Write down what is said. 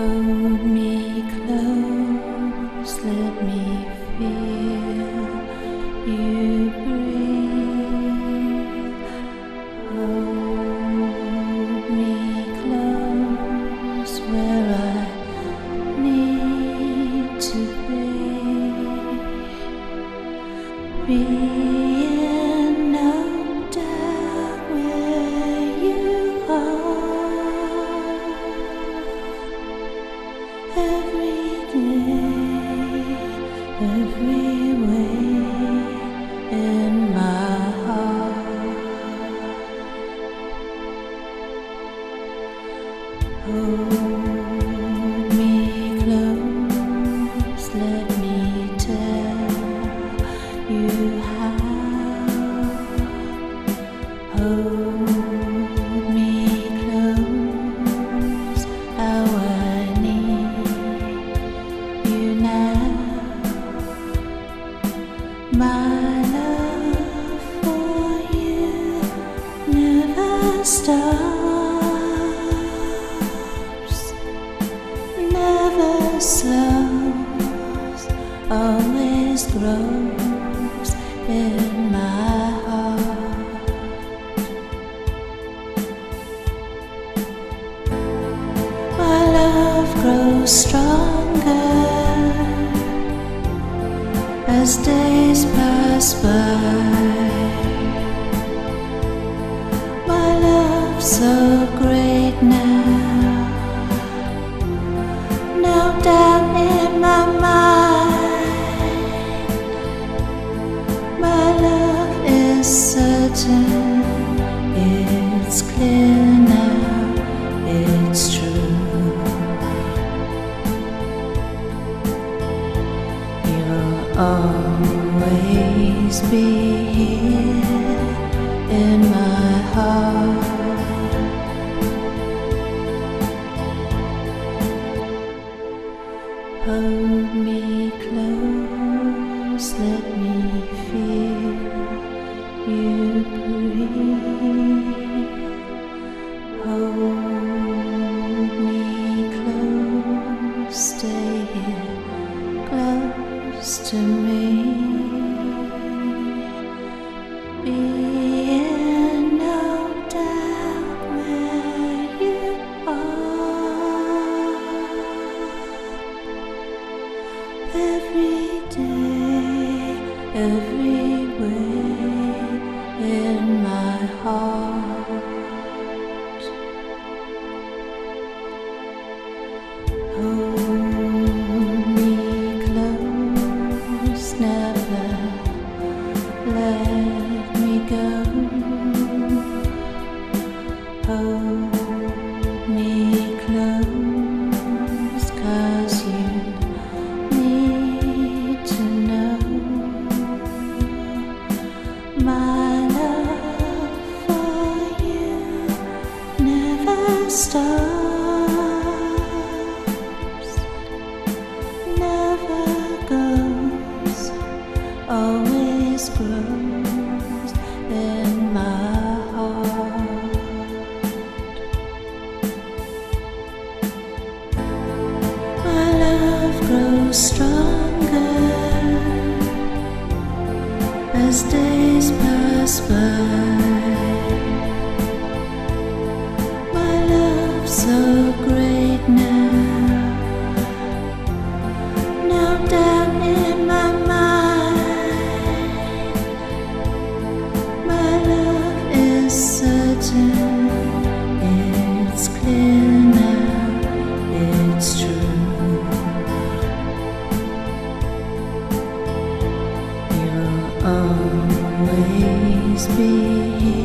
Hold me close, let me feel you breathe. Hold me close where I need to be. Being no doubt where you are. Every day, every way in my heart. Hold me close, let me tell you how. Hold me close, how I need you now. My love for you never stops, never slows, always grows in my heart. My love grows stronger as days pass by. My love so great now, no doubt in my mind. My love is certain, it's clear now, it's true. You'll always be here in my heart. Hold me close, let me feel you breathe. Hold me close, stay here close to me. Be in no doubt where you are. Every day, every way in my heart. Hold me close, never let me go. Hold me close, 'cause you need to know. My love for you never stops, never goes, always grows in my heart. My love grows stronger as days pass by. My love so great now, no doubt in my mind. My love is certain, it's clear now, it's true. You'll always be here.